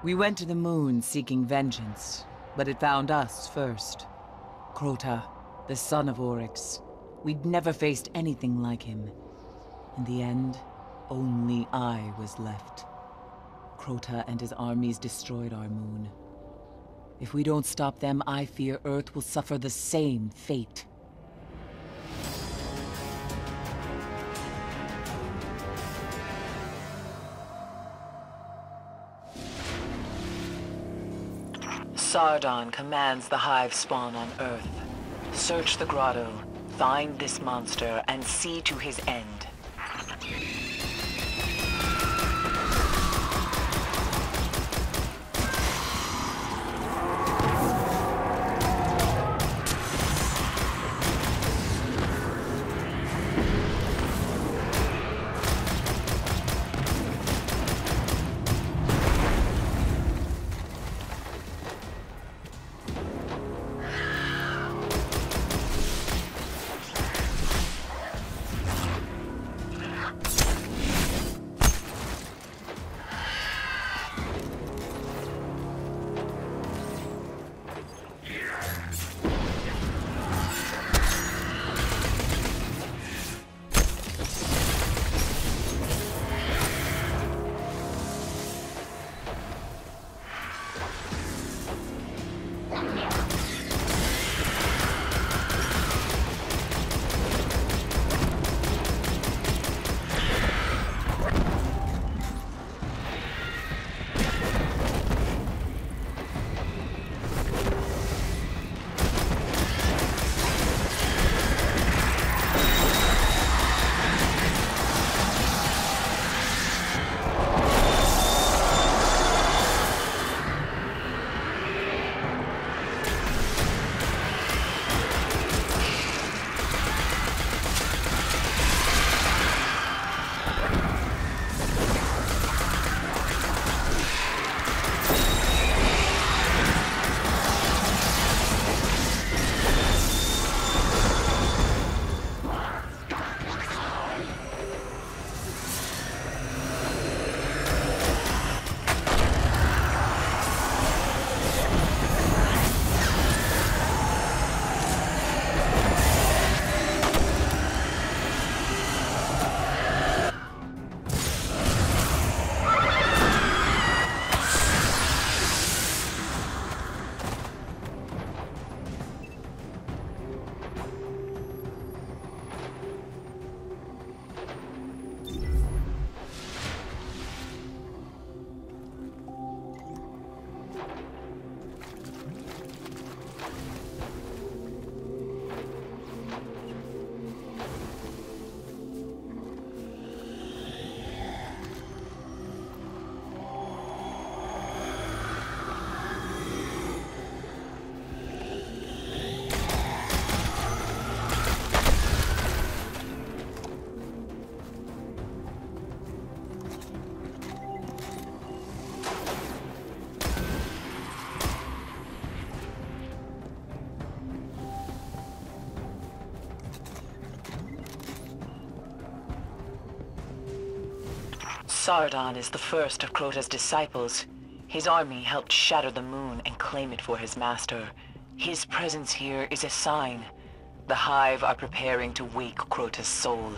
We went to the moon seeking vengeance, but it found us first. Crota, the son of Oryx. We'd never faced anything like him. In the end, only I was left. Crota and his armies destroyed our moon. If we don't stop them, I fear Earth will suffer the same fate. Sardon commands the hive spawn on Earth. Search the grotto, find this monster, and see to his end. Sardon is the first of Crota's disciples. His army helped shatter the moon and claim it for his master. His presence here is a sign. The Hive are preparing to wake Crota's soul.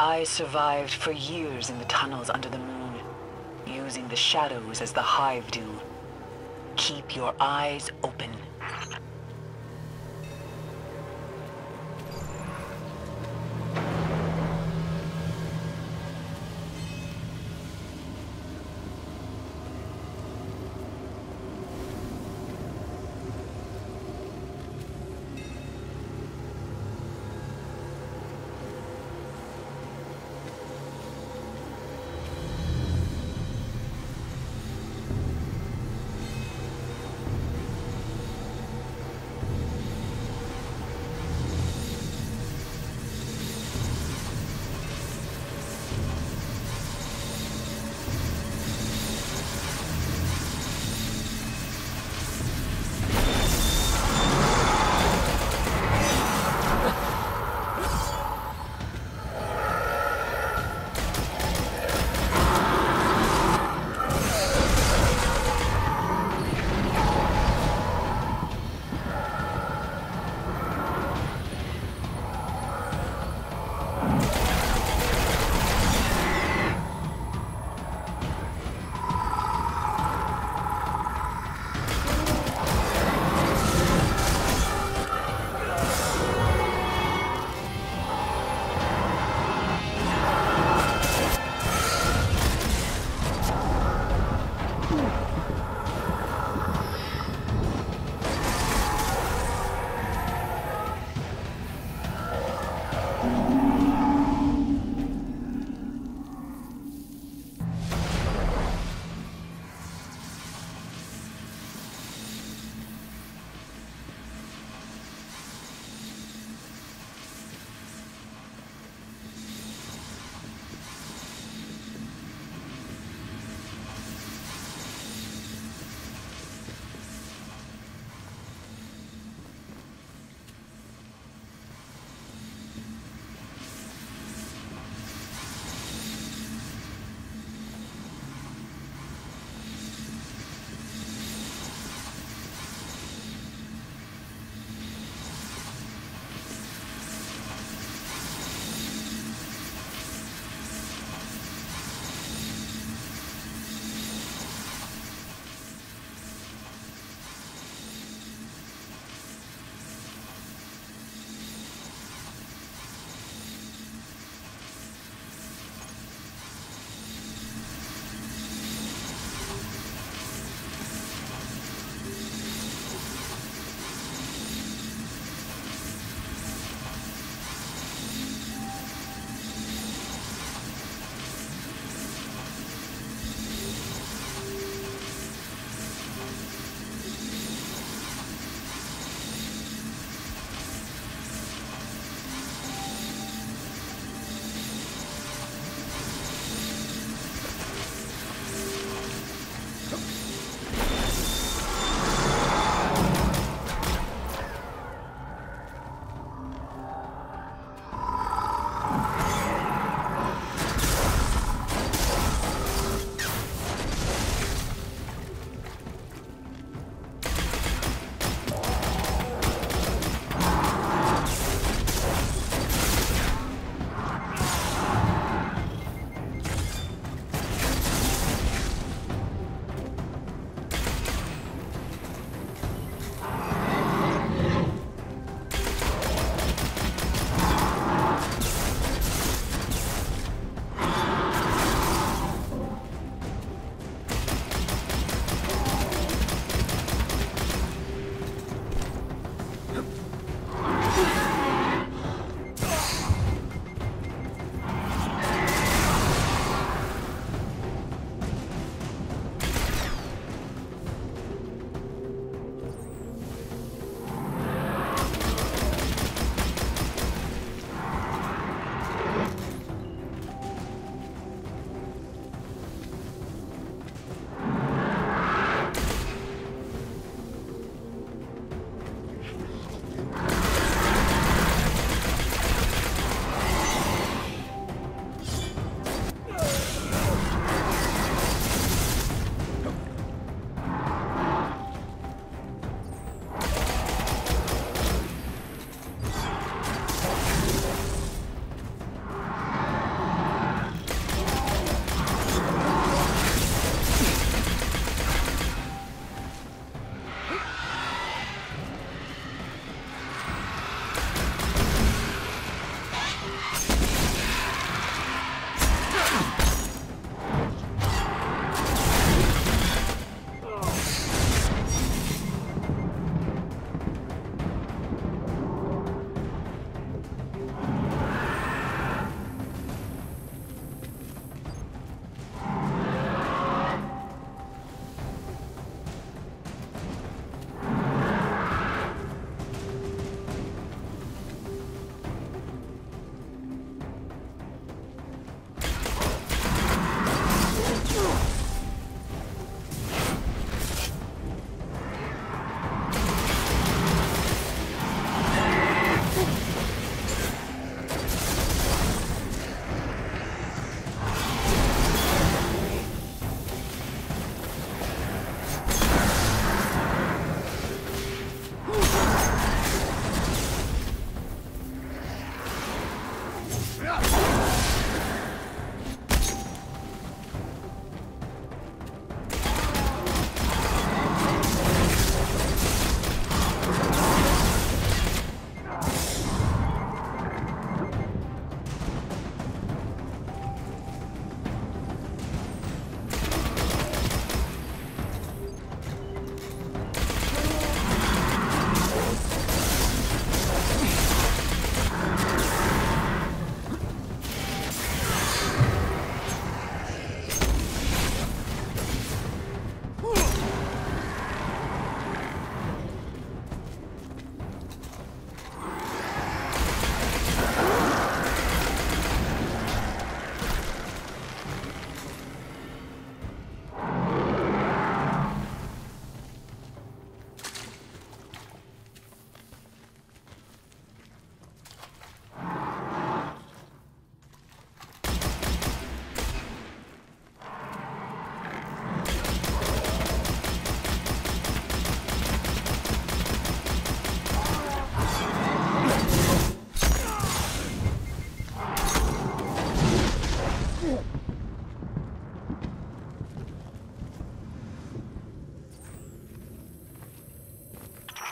I survived for years in the tunnels under the moon, using the shadows as the hive do. Keep your eyes open.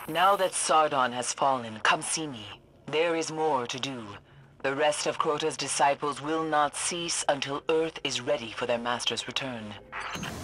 Now that Sardon has fallen, come see me. There is more to do. The rest of Crota's disciples will not cease until Earth is ready for their master's return.